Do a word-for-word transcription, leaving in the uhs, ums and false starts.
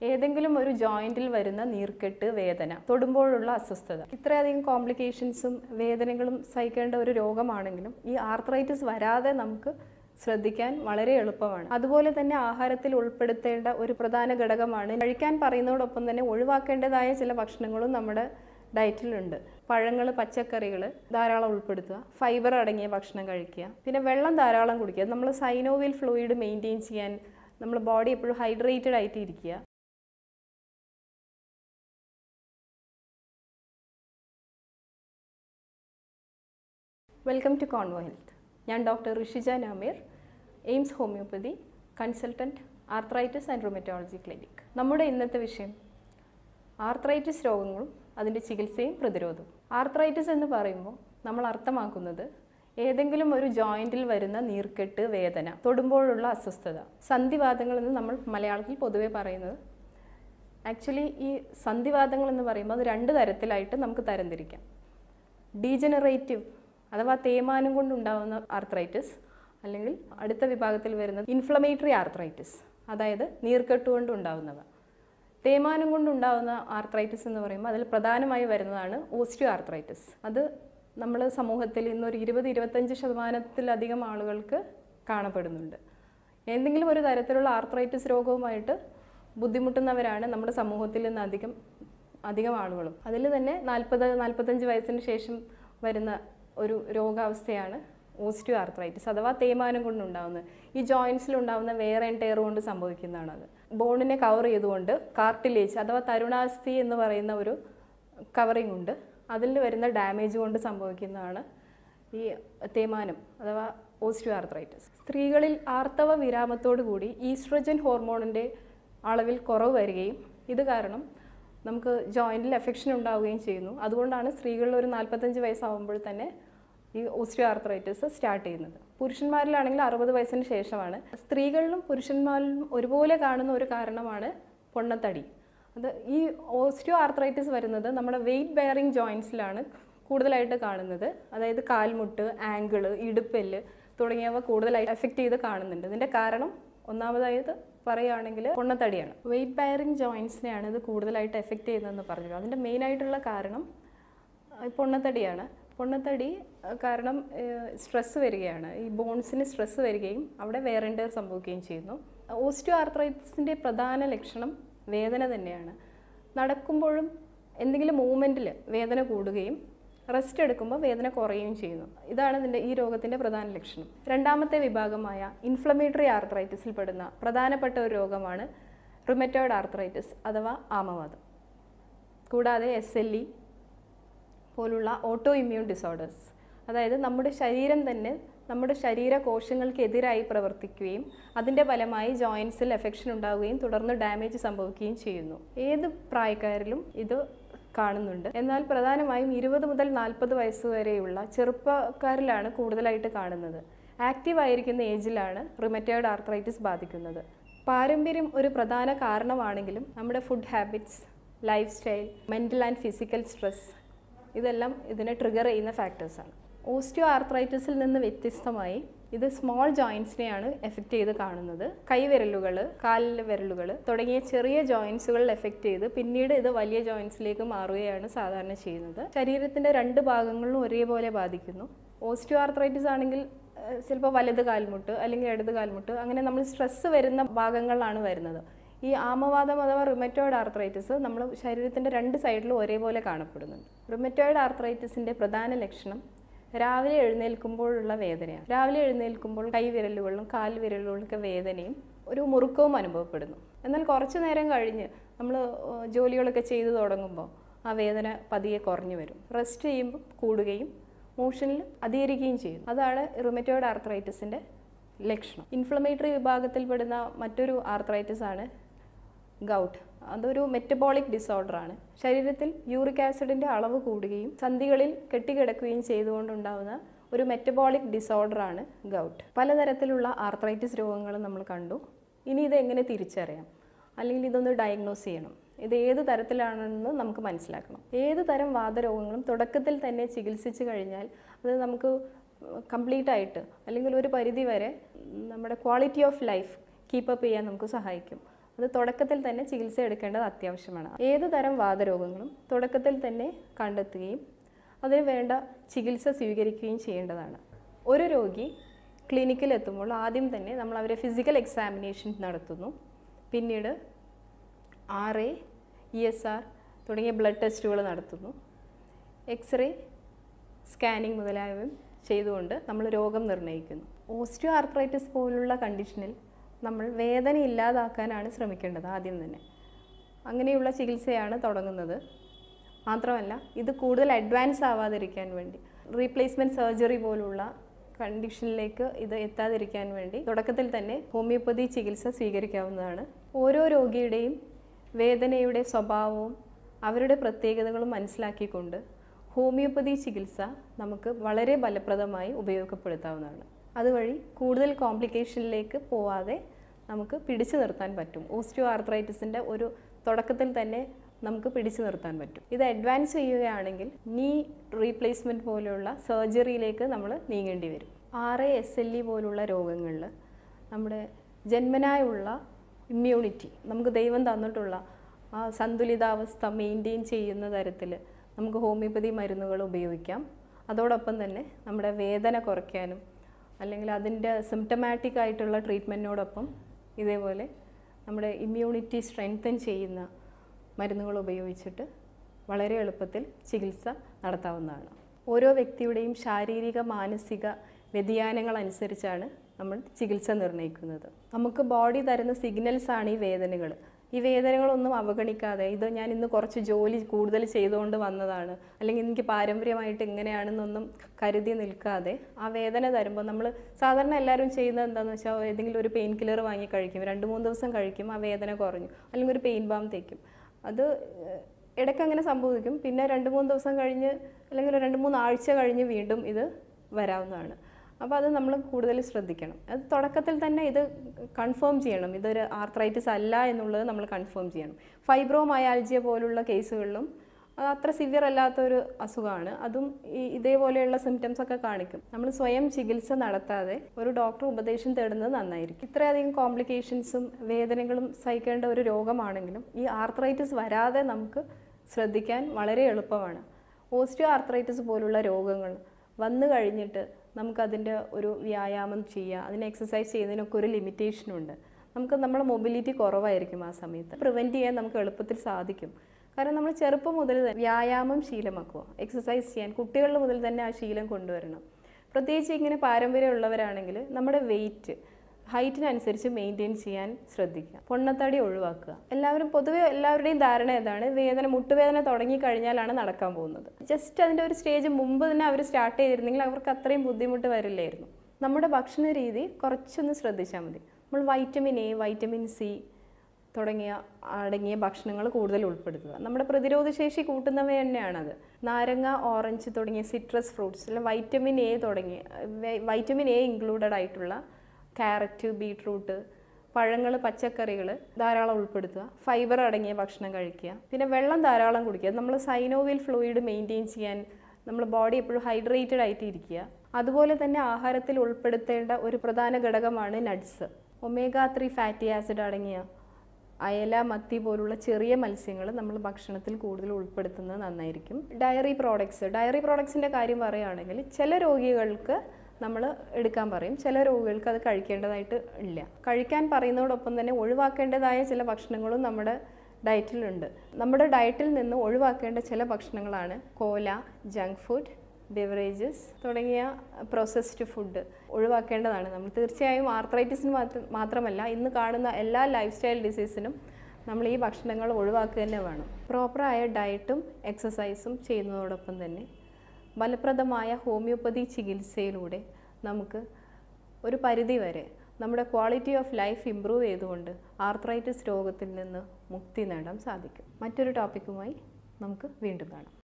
ഏതെങ്കിലും ഒരു ജോയിന്റിൽ വരുന്ന നീർക്കെട്ട്, വേദന, തൊടുമ്പോഴുള്ള അസ്വസ്ഥത, ഇത്രയധികം കോംപ്ലിക്കേഷൻസും വേദനകളും സഹിക്കേണ്ട ഒരു രോഗമാണെങ്കിലും ഈ ആർത്രൈറ്റിസ് വരാതെ നമുക്ക് ശ്രദ്ധിക്കാൻ വളരെ എളുപ്പമാണ്. അതുപോലെ തന്നെ ആഹാരത്തിൽ ഉൾപ്പെടുത്തേണ്ട ഒരു പ്രധാന ഘടകമാണ് കഴിക്കാൻ പറയുന്നതോടൊപ്പം തന്നെ ഒഴിവാക്കേണ്ടതായ ചില ഭക്ഷണങ്ങളും നമ്മുടെ ഡയറ്റിലുണ്ട്. പഴങ്ങൾ, പച്ചക്കറികൾ ധാരാളം ഉൾപ്പെടുത്തുക, ഫൈബർ അടങ്ങിയ ഭക്ഷണം കഴിക്കുക, പിന്നെ വെള്ളം ധാരാളം കുടിക്കുക. നമ്മൾ സൈനോവിയൽ ഫ്ലൂയിഡ് മെയിൻറ്റെയിൻ ചെയ്യാൻ നമ്മൾ ബോഡി എപ്പോഴും ഹൈഡ്രേറ്റഡ് ആയിട്ട് ഇരിക്കുക. Welcome to Convo health. ഞാൻ doctor Rishija Nameer, AIIMS homeopathy consultant, arthritis and rheumatology clinic. നമ്മുടെ ഇന്നത്തെ വിഷയം ആർത്രൈറ്റിസ് രോഗങ്ങളും അതിൻ്റെ ചികിത്സയും പ്രതിരോധവും. ആർത്രൈറ്റിസ് എന്ന് പറയുമ്പോൾ നമ്മൾ അർത്ഥമാക്കുന്നത് ഏതെങ്കിലും ഒരു ജോയിൻറ്റിൽ വരുന്ന നീർക്കെട്ട്, വേദന, തൊടുമ്പോഴുള്ള അസ്വസ്ഥത, സന്ധിവാതങ്ങൾ എന്ന് നമ്മൾ മലയാളത്തിൽ പൊതുവെ പറയുന്നത്. ആക്ച്വലി ഈ സന്ധിവാതങ്ങൾ എന്ന് പറയുമ്പോൾ അത് രണ്ട് തരത്തിലായിട്ട് നമുക്ക് തരംതിരിക്കാം. ഡീജനറേറ്റീവ് അഥവാ തേയ്മാനം കൊണ്ടുണ്ടാകുന്ന ആർത്രൈറ്റിസ്, അല്ലെങ്കിൽ അടുത്ത വിഭാഗത്തിൽ വരുന്നത് ഇൻഫ്ലമേറ്ററി ആർത്രൈറ്റിസ്, അതായത് നീർക്കെട്ട് കൊണ്ടുണ്ടാകുന്നവ. തേയ്മാനം കൊണ്ടുണ്ടാകുന്ന ആർത്രൈറ്റിസ് എന്ന് പറയുമ്പോൾ അതിൽ പ്രധാനമായി വരുന്നതാണ് ഓസ്റ്റിയോ ആർത്രൈറ്റിസ്. അത് നമ്മൾ സമൂഹത്തിൽ ഇന്നൊരു ഇരുപത് ഇരുപത്തഞ്ച് ശതമാനത്തിലധികം ആളുകൾക്ക് കാണപ്പെടുന്നുണ്ട്. എന്തെങ്കിലും ഒരു തരത്തിലുള്ള ആർത്രൈറ്റിസ് രോഗവുമായിട്ട് ബുദ്ധിമുട്ടുന്നവരാണ് നമ്മുടെ സമൂഹത്തിൽ നിന്ന് അധികം അധികം ആളുകളും. അതിൽ തന്നെ നാൽപ്പത് നാൽപ്പത്തഞ്ച് വയസ്സിന് ശേഷം വരുന്ന ഒരു രോഗാവസ്ഥയാണ് ഓസ്റ്റിയോ ആർത്രൈറ്റിസ് അഥവാ തേയ്മാനം കൊണ്ടുണ്ടാകുന്നത്. ഈ ജോയിൻസിലുണ്ടാകുന്ന വെയർ ആൻഡ് ടയർ കൊണ്ട് സംഭവിക്കുന്നതാണത്. ബോണിനെ കവർ ചെയ്തുകൊണ്ട് കാർട്ടിലേജ് അഥവാ തരുണാസ്ഥി എന്ന് പറയുന്ന ഒരു കവറിംഗ് ഉണ്ട്, അതിൽ വരുന്ന ഡാമേജ് കൊണ്ട് സംഭവിക്കുന്നതാണ് ഈ തേയ്മാനം അഥവാ ഓസ്റ്റിയോ ആർത്രൈറ്റിസ്. സ്ത്രീകളിൽ ആർത്തവ വിരാമത്തോടു കൂടി ഈസ്ട്രജൻ ഹോർമോണിൻ്റെ അളവിൽ കുറവ് വരികയും ഇത് കാരണം നമുക്ക് ജോയിൻറ്റിൽ എഫക്ഷൻ ഉണ്ടാവുകയും ചെയ്യുന്നു. അതുകൊണ്ടാണ് സ്ത്രീകളിൽ ഒരു നാൽപ്പത്തഞ്ച് വയസ്സാകുമ്പോൾ തന്നെ ഈ ഓസ്റ്റിയോ ആർത്രൈറ്റിസ് സ്റ്റാർട്ട് ചെയ്യുന്നത്. പുരുഷന്മാരിലാണെങ്കിൽ അറുപത് വയസ്സിന് ശേഷമാണ്. സ്ത്രീകളിലും പുരുഷന്മാരിലും ഒരുപോലെ കാണുന്ന ഒരു കാരണമാണ് പൊണ്ണത്തടി. അത് ഈ ഓസ്റ്റിയോ ആർത്രൈറ്റിസ് വരുന്നത് നമ്മുടെ വെയ്റ്റ് ബെയറിംഗ് ജോയിൻസിലാണ് കൂടുതലായിട്ട് കാണുന്നത്. അതായത് കാൽമുട്ട്, ആങ്കിള്, ഇടുപ്പെല്ല് തുടങ്ങിയവ കൂടുതലായിട്ട് എഫക്റ്റ് ചെയ്ത് കാണുന്നുണ്ട്. ഇതിൻ്റെ കാരണം ഒന്നാമതായത് പറയുകയാണെങ്കിൽ പൊണ്ണത്തടിയാണ്. വെയ്റ്റ് ബെയറിംഗ് ജോയിൻസിനെയാണ് ഇത് കൂടുതലായിട്ട് എഫക്റ്റ് ചെയ്യുന്നതെന്ന് പറഞ്ഞു. അതിൻ്റെ മെയിനായിട്ടുള്ള കാരണം പൊണ്ണത്തടിയാണ്. പൊണ്ണത്തടി കാരണം സ്ട്രെസ്സ് വരികയാണ്, ഈ ബോൺസിന് സ്ട്രെസ്സ് വരികയും അവിടെ വെയർ ആൻഡ് ടയർ സംഭവിക്കുകയും ചെയ്യുന്നു. ഓസ്റ്റിയോ ആർത്രൈറ്റിസിൻ്റെ പ്രധാന ലക്ഷണം വേദന തന്നെയാണ്. നടക്കുമ്പോഴും എന്തെങ്കിലും മൂവ്മെൻറ്റിൽ വേദന കൂടുകയും റെസ്റ്റ് എടുക്കുമ്പോൾ വേദന കുറയുകയും ചെയ്യുന്നു. ഇതാണ് ഇതിൻ്റെ ഈ രോഗത്തിൻ്റെ പ്രധാന ലക്ഷണം. രണ്ടാമത്തെ വിഭാഗമായ ഇൻഫ്ലമേറ്ററി ആർത്രൈറ്റിസിൽ പെടുന്ന പ്രധാനപ്പെട്ട ഒരു രോഗമാണ് റുമറ്റോയ്ഡ് ആർത്രൈറ്റിസ് അഥവാ ആമവാദം. കൂടാതെ എസ് എൽ ഇ പോലുള്ള ഓട്ടോ ഇമ്മ്യൂൺ ഡിസോർഡേഴ്സ്, അതായത് നമ്മുടെ ശരീരം തന്നെ നമ്മുടെ ശരീര കോശങ്ങൾക്കെതിരായി പ്രവർത്തിക്കുകയും അതിൻ്റെ ഫലമായി ജോയിൻസിൽ എഫക്ഷൻ ഉണ്ടാവുകയും തുടർന്ന് ഡാമേജ് സംഭവിക്കുകയും ചെയ്യുന്നു. ഏത് പ്രായക്കാരിലും ഇത് കാണുന്നുണ്ട്. എന്നാൽ പ്രധാനമായും ഇരുപത് മുതൽ നാൽപ്പത് വയസ്സ് വരെയുള്ള ചെറുപ്പക്കാരിലാണ് കൂടുതലായിട്ട് കാണുന്നത്. ആക്റ്റീവ് ആയിരിക്കുന്ന ഏജിലാണ് റുമറ്റോയ്ഡ് ആർത്രൈറ്റിസ് ബാധിക്കുന്നത്. പാരമ്പര്യം ഒരു പ്രധാന കാരണമാണെങ്കിലും നമ്മുടെ food habits, lifestyle, mental and physical stress ഇതെല്ലാം ഇതിനെ ട്രിഗർ ചെയ്യുന്ന ഫാക്ടേഴ്സാണ്. ഓസ്റ്റിയോ ആർത്രൈറ്റിസിൽ നിന്ന് വ്യത്യസ്തമായി ഇത് സ്മോൾ ജോയിൻസിനെയാണ് എഫക്റ്റ് ചെയ്ത് കാണുന്നത്. കൈവിരലുകൾ, കാലിലെ വിരലുകൾ തുടങ്ങിയ ചെറിയ ജോയിൻസുകളിൽ എഫക്റ്റ് ചെയ്ത് പിന്നീട് ഇത് വലിയ ജോയിൻസിലേക്ക് മാറുകയാണ് സാധാരണ ചെയ്യുന്നത്. ശരീരത്തിൻ്റെ രണ്ട് ഭാഗങ്ങളിലും ഒരേപോലെ ബാധിക്കുന്നു. ഓസ്റ്റിയോ ആർത്രൈറ്റിസ് ആണെങ്കിൽ ചിലപ്പോൾ വലത് കാൽമുട്ട് അല്ലെങ്കിൽ ഇടത് കാൽമുട്ട്, അങ്ങനെ നമ്മൾ സ്ട്രെസ്സ് വരുന്ന ഭാഗങ്ങളിലാണ് വരുന്നത്. ഈ ആമവാദം അഥവാ റുമറ്റോയ്ഡ് ആർത്രൈറ്റിസ് നമ്മൾ ശരീരത്തിൻ്റെ രണ്ട് സൈഡിലും ഒരേപോലെ കാണപ്പെടുന്നുണ്ട്. റുമറ്റോയ്ഡ് ആർത്രൈറ്റിസിൻ്റെ പ്രധാന ലക്ഷണം രാവിലെ എഴുന്നേൽക്കുമ്പോഴുള്ള വേദനയാണ്. രാവിലെ എഴുന്നേൽക്കുമ്പോൾ കൈവിരലുകളിലും കാൽ വിരലുകളിലൊക്കെ വേദനയും ഒരു മുറുക്കവും അനുഭവപ്പെടുന്നു. എന്നാൽ കുറച്ചു നേരം കഴിഞ്ഞ് നമ്മൾ ജോലികളൊക്കെ ചെയ്തു തുടങ്ങുമ്പോൾ ആ വേദന പതിയെ കുറഞ്ഞു വരും. റെസ്റ്റ് ചെയ്യുമ്പോൾ കൂടുകയും മോഷനിൽ അധികരിക്കുകയും ചെയ്യും. അതാണ് റുമറ്റോയ്ഡ് ആർത്രൈറ്റിസിൻ്റെ ലക്ഷണം. ഇൻഫ്ലമേറ്ററി വിഭാഗത്തിൽപ്പെടുന്ന മറ്റൊരു ആർത്രൈറ്റിസ് ആണ് ഗൗട്ട്. അതൊരു മെറ്റബോളിക് ഡിസോർഡറാണ്. ശരീരത്തിൽ യൂറിക് ആസിഡിൻ്റെ അളവ് കൂടുകയും സന്ധികളിൽ കെട്ടിക്കിടക്കുകയും ചെയ്തുകൊണ്ടുണ്ടാകുന്ന ഒരു മെറ്റബോളിക് ഡിസോർഡറാണ് ഗൗട്ട്. പലതരത്തിലുള്ള ആർത്രൈറ്റിസ് രോഗങ്ങൾ നമ്മൾ കണ്ടു. ഇനി ഇത് എങ്ങനെ തിരിച്ചറിയാം, അല്ലെങ്കിൽ ഇതൊന്ന് ഡയഗ്നോസ് ചെയ്യണം, ഇത് ഏത് തരത്തിലാണെന്ന് നമുക്ക് മനസ്സിലാക്കണം. ഏത് തരം വാതരോഗങ്ങളും തുടക്കത്തിൽ തന്നെ ചികിത്സിച്ച് കഴിഞ്ഞാൽ അത് നമുക്ക് കംപ്ലീറ്റ് ആയിട്ട് അല്ലെങ്കിൽ ഒരു പരിധി വരെ നമ്മുടെ ക്വാളിറ്റി ഓഫ് ലൈഫ് കീപ്പപ്പ് ചെയ്യാൻ നമുക്ക് സഹായിക്കും. അത് തുടക്കത്തിൽ തന്നെ ചികിത്സ എടുക്കേണ്ടത് അത്യാവശ്യമാണ്. ഏത് തരം വാതരോഗങ്ങളും തുടക്കത്തിൽ തന്നെ കണ്ടെത്തുകയും അതിന് വേണ്ട ചികിത്സ സ്വീകരിക്കുകയും ചെയ്യേണ്ടതാണ്. ഒരു രോഗി ക്ലിനിക്കിൽ എത്തുമ്പോൾ ആദ്യം തന്നെ നമ്മൾ അവരെ ഫിസിക്കൽ എക്സാമിനേഷൻ നടത്തുന്നു. പിന്നീട് R A, E S R തുടങ്ങിയ ബ്ലഡ് ടെസ്റ്റുകൾ നടത്തുന്നു. എക്സ്റേ, സ്കാനിങ് മുതലായവയും ചെയ്തുകൊണ്ട് നമ്മൾ രോഗം നിർണ്ണയിക്കുന്നു. ഓസ്റ്റിയോ ആർത്രൈറ്റിസ് പോലുള്ള കണ്ടീഷനിൽ നമ്മൾ വേദന ഇല്ലാതാക്കാനാണ് ശ്രമിക്കേണ്ടത് ആദ്യം തന്നെ. അങ്ങനെയുള്ള ചികിത്സയാണ് തുടങ്ങുന്നത്. മാത്രമല്ല ഇത് കൂടുതൽ അഡ്വാൻസ് ആവാതിരിക്കാൻ വേണ്ടി റീപ്ലേസ്മെൻറ്റ് സർജറി പോലുള്ള കണ്ടീഷനിലേക്ക് ഇത് എത്താതിരിക്കാൻ വേണ്ടി തുടക്കത്തിൽ തന്നെ ഹോമിയോപ്പതി ചികിത്സ സ്വീകരിക്കാവുന്നതാണ്. ഓരോ രോഗിയുടെയും വേദനയുടെ സ്വഭാവവും അവരുടെ പ്രത്യേകതകളും മനസ്സിലാക്കിക്കൊണ്ട് ഹോമിയോപ്പതി ചികിത്സ നമുക്ക് വളരെ ഫലപ്രദമായി ഉപയോഗപ്പെടുത്താവുന്നതാണ്. അതുവഴി കൂടുതൽ കോംപ്ലിക്കേഷനിലേക്ക് പോവാതെ നമുക്ക് പിടിച്ചു നിർത്താൻ പറ്റും. ഓസ്റ്റിയോ ആർത്രൈറ്റിസിൻ്റെ ഒരു തുടക്കത്തിൽ തന്നെ നമുക്ക് പിടിച്ചു നിർത്താൻ പറ്റും. ഇത് അഡ്വാൻസ് ചെയ്യുകയാണെങ്കിൽ നീ റീപ്ലേസ്മെൻറ്റ് പോലെയുള്ള സർജറിയിലേക്ക് നമ്മൾ നീങ്ങേണ്ടി വരും. R A, S L E പോലുള്ള രോഗങ്ങളിൽ നമ്മുടെ ജന്മനായുള്ള ഇമ്മ്യൂണിറ്റി, നമുക്ക് ദൈവം തന്നിട്ടുള്ള ആ സന്തുലിതാവസ്ഥ മെയിൻറ്റെയിൻ ചെയ്യുന്ന തരത്തിൽ നമുക്ക് ഹോമിയോപ്പതി മരുന്നുകൾ ഉപയോഗിക്കാം. അതോടൊപ്പം തന്നെ നമ്മുടെ വേദന കുറയ്ക്കാനും അല്ലെങ്കിൽ അതിൻ്റെ സിംറ്റമാറ്റിക് ആയിട്ടുള്ള ട്രീറ്റ്മെൻറ്റിനോടൊപ്പം ഇതേപോലെ നമ്മുടെ ഇമ്മ്യൂണിറ്റി സ്ട്രെങ്തൻ ചെയ്യുന്ന മരുന്നുകൾ ഉപയോഗിച്ചിട്ട് വളരെ എളുപ്പത്തിൽ ചികിത്സ നടത്താവുന്നതാണ്. ഓരോ വ്യക്തിയുടെയും ശാരീരിക മാനസിക വ്യതിയാനങ്ങൾ അനുസരിച്ചാണ് നമ്മൾ ചികിത്സ നിർണ്ണയിക്കുന്നത്. നമുക്ക് ബോഡി തരുന്ന സിഗ്നൽസാണ് ഈ വേദനകൾ. ഈ വേദനകളൊന്നും അവഗണിക്കാതെ ഇത് ഞാൻ ഇന്ന് കുറച്ച് ജോലി കൂടുതൽ ചെയ്തുകൊണ്ട് വന്നതാണ് അല്ലെങ്കിൽ എനിക്ക് പാരമ്പര്യമായിട്ട് ഇങ്ങനെയാണെന്നൊന്നും കരുതി നിൽക്കാതെ ആ വേദന തരുമ്പോൾ നമ്മൾ സാധാരണ എല്ലാവരും ചെയ്യുന്നത് എന്താണെന്ന് വെച്ചാൽ ഏതെങ്കിലും ഒരു പെയിൻ കില്ലർ വാങ്ങി കഴിക്കും, രണ്ട് മൂന്ന് ദിവസം കഴിക്കും, ആ വേദന കുറഞ്ഞു, അല്ലെങ്കിൽ ഒരു പെയിൻ ബാം തേക്കും. അത് ഇടയ്ക്ക് അങ്ങനെ സംഭവിക്കും. പിന്നെ രണ്ട് മൂന്ന് ദിവസം കഴിഞ്ഞ് അല്ലെങ്കിൽ രണ്ട് മൂന്ന് ആഴ്ച കഴിഞ്ഞ് വീണ്ടും ഇത് വരാവുന്നതാണ്. അപ്പോൾ അത് നമ്മൾ കൂടുതൽ ശ്രദ്ധിക്കണം. അത് തുടക്കത്തിൽ തന്നെ ഇത് കൺഫേം ചെയ്യണം, ഇതൊരു ആർത്രൈറ്റിസ് അല്ല എന്നുള്ളത് നമ്മൾ കൺഫേം ചെയ്യണം. ഫൈബ്രോമയാൽജിയ പോലുള്ള കേസുകളിലും അത് അത്ര സിവിയർ അല്ലാത്തൊരു അസുഖമാണ്. അതും ഈ ഇതേപോലെയുള്ള സിംറ്റംസ് ഒക്കെ കാണിക്കും. നമ്മൾ സ്വയം ചികിത്സ നടത്താതെ ഒരു ഡോക്ടർ ഉപദേശം തേടുന്നത് നന്നായിരിക്കും. ഇത്രയധികം കോംപ്ലിക്കേഷൻസും വേദനകളും സഹിക്കേണ്ട ഒരു രോഗമാണെങ്കിലും ഈ ആർത്രൈറ്റിസ് വരാതെ നമുക്ക് ശ്രദ്ധിക്കാൻ വളരെ എളുപ്പമാണ്. ഓസ്റ്റിയോ ആർത്രൈറ്റിസ് പോലുള്ള രോഗങ്ങൾ വന്നു കഴിഞ്ഞിട്ട് നമുക്കതിൻ്റെ ഒരു വ്യായാമം ചെയ്യുക, അതിന് എക്സസൈസ് ചെയ്യുന്നതിനൊക്കെ ഒരു ലിമിറ്റേഷനുണ്ട്. നമുക്ക് നമ്മുടെ മൊബിലിറ്റി കുറവായിരിക്കും ആ സമയത്ത്. പ്രിവെൻറ്റ് ചെയ്യാൻ നമുക്ക് എളുപ്പത്തിൽ സാധിക്കും. കാരണം നമ്മൾ ചെറുപ്പം മുതൽ വ്യായാമം ശീലമാക്കുക, എക്സസൈസ് ചെയ്യാൻ കുട്ടികളിൽ മുതൽ തന്നെ ആ ശീലം കൊണ്ടുവരണം. പ്രത്യേകിച്ച് ഇങ്ങനെ പാരമ്പര്യമുള്ളവരാണെങ്കിൽ നമ്മുടെ വെയിറ്റ് ഹൈറ്റിനനുസരിച്ച് മെയിൻറ്റെയിൻ ചെയ്യാൻ ശ്രദ്ധിക്കുക, പൊണ്ണത്തടി ഒഴിവാക്കുക. എല്ലാവരും പൊതുവെ എല്ലാവരുടെയും ധാരണ ഏതാണ്, വേദന മുട്ടുവേദന തുടങ്ങിക്കഴിഞ്ഞാലാണ് നടക്കാൻ പോകുന്നത്. ജസ്റ്റ് അതിൻ്റെ ഒരു സ്റ്റേജ് മുമ്പ് തന്നെ അവർ സ്റ്റാർട്ട് ചെയ്തിരുന്നെങ്കിൽ അവർക്ക് അത്രയും ബുദ്ധിമുട്ട് വരില്ലായിരുന്നു. നമ്മുടെ ഭക്ഷണ രീതി കുറച്ചൊന്ന് ശ്രദ്ധിച്ചാൽ മതി. നമ്മൾ വൈറ്റമിൻ എ, വൈറ്റമിൻ സി തുടങ്ങിയ അടങ്ങിയ ഭക്ഷണങ്ങൾ കൂടുതൽ ഉൾപ്പെടുത്തുക. നമ്മുടെ പ്രതിരോധശേഷി കൂട്ടുന്നവ തന്നെയാണത്. നാരങ്ങ, ഓറഞ്ച് തുടങ്ങിയ സിട്രസ് ഫ്രൂട്ട്സ്, അല്ലെങ്കിൽ വൈറ്റമിൻ എ തുടങ്ങിയ വൈറ്റമിൻ എ ഇൻക്ലൂഡഡ് ആയിട്ടുള്ള ക്യാരറ്റ്, ബീട്രൂട്ട്, പഴങ്ങൾ, പച്ചക്കറികൾ ധാരാളം ഉൾപ്പെടുത്തുക. ഫൈബർ അടങ്ങിയ ഭക്ഷണം കഴിക്കുക. പിന്നെ വെള്ളം ധാരാളം കുടിക്കുക. നമ്മൾ സൈനോവിയൽ ഫ്ലൂയിഡ് മെയിൻറ്റെയിൻ ചെയ്യാൻ നമ്മൾ ബോഡി എപ്പോഴും ഹൈഡ്രേറ്റഡ് ആയിട്ട് ഇരിക്കുക. അതുപോലെ തന്നെ ആഹാരത്തിൽ ഉൾപ്പെടുത്തേണ്ട ഒരു പ്രധാന ഘടകമാണ് nuts. Omega three fatty acid അടങ്ങിയ അയല, മത്തി പോലുള്ള ചെറിയ മത്സ്യങ്ങൾ നമ്മൾ ഭക്ഷണത്തിൽ കൂടുതൽ ഉൾപ്പെടുത്തുന്നത് നന്നായിരിക്കും. ഡയറി പ്രോഡക്ട്സ് ഡയറി പ്രോഡക്ട്സിൻ്റെ കാര്യം പറയുകയാണെങ്കിൽ ചില രോഗികൾക്ക് നമ്മൾ എടുക്കാൻ പറയും, ചില രോഗികൾക്ക് അത് കഴിക്കേണ്ടതായിട്ട് ഇല്ല. കഴിക്കാൻ പറയുന്നതോടൊപ്പം തന്നെ ഒഴിവാക്കേണ്ടതായ ചില ഭക്ഷണങ്ങളും നമ്മുടെ ഡയറ്റിലുണ്ട്. നമ്മുടെ ഡയറ്റിൽ നിന്ന് ഒഴിവാക്കേണ്ട ചില ഭക്ഷണങ്ങളാണ് കോല, ജങ്ക് ഫുഡ്, ബിവറേജസ് തുടങ്ങിയ പ്രോസസ്ഡ് ഫുഡ് ഒഴിവാക്കേണ്ടതാണ് നമ്മൾ. തീർച്ചയായും ആർത്രൈറ്റിസിന് മാത്രമല്ല ഇന്ന് കാണുന്ന എല്ലാ ലൈഫ് സ്റ്റൈൽ ഡിസീസിനും നമ്മൾ ഈ ഭക്ഷണങ്ങൾ ഒഴിവാക്കുക തന്നെ വേണം. പ്രോപ്പറായ ഡയറ്റും എക്സസൈസും ചെയ്യുന്നതോടൊപ്പം തന്നെ ഫലപ്രദമായ ഹോമിയോപ്പതി ചികിത്സയിലൂടെ നമുക്ക് ഒരു പരിധി വരെ നമ്മുടെ ക്വാളിറ്റി ഓഫ് ലൈഫ് ഇംപ്രൂവ് ചെയ്തുകൊണ്ട് ആർത്രൈറ്റിസ് രോഗത്തിൽ നിന്ന് മുക്തി നേടാൻ സാധിക്കും. മറ്റൊരു ടോപ്പിക്കുമായി നമുക്ക് വീണ്ടും കാണാം.